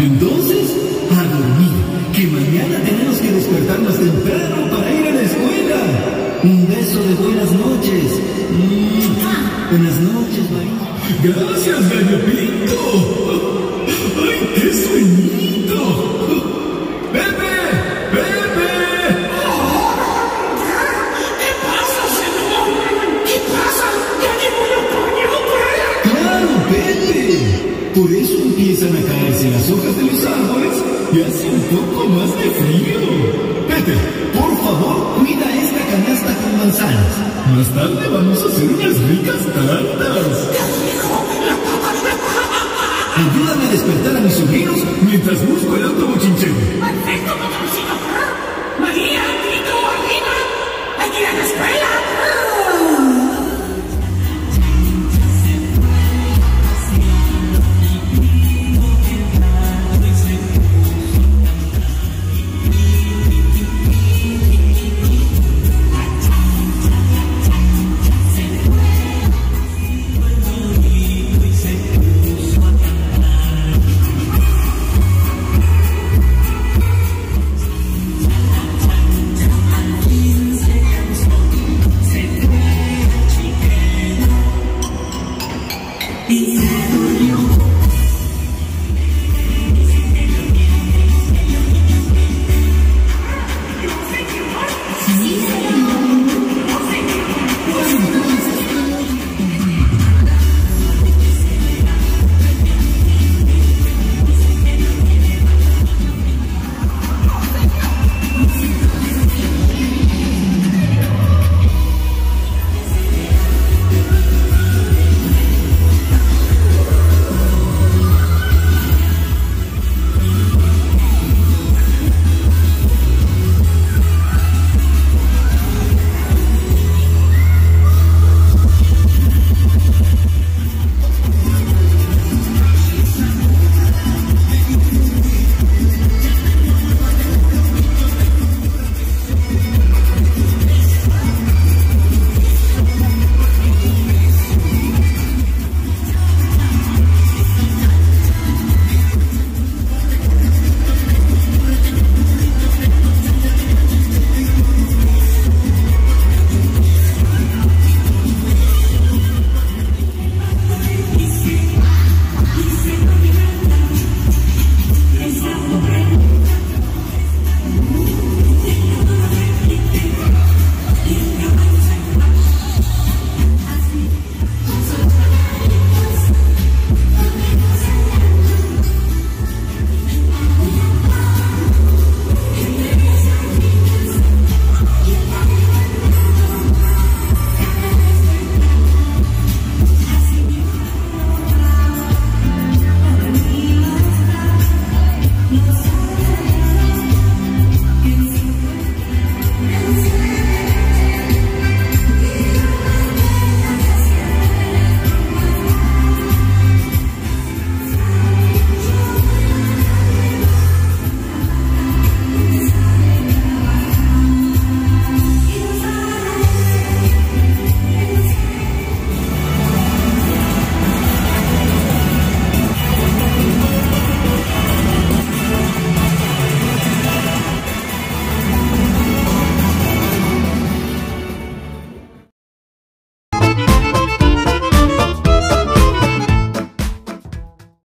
Entonces, a dormir, que mañana tenemos que despertarnos temprano para ir a la escuela. Un beso de buenas noches. Buenas noches, María. Gracias, Gallo Pinto. ¡Ay, qué sueñito! ¡Pepe! ¡Pepe! ¿Qué pasa, señor? ¿Qué pasa? ¿Ya llegó el otoño, pues? ¡Claro, Pepe! Por eso empiezan a caerse las hojas de los árboles y hace un poco más de frío. Pepe, por favor, cuida esta canasta con manzanas. Más tarde vamos a hacer unas ricas tartas. Ayúdame a despertar a mis sobrinos mientras busco el auto bochinchero. Perfecto, patroncito. María, Tito, arriba. Hay que ir a la escuela.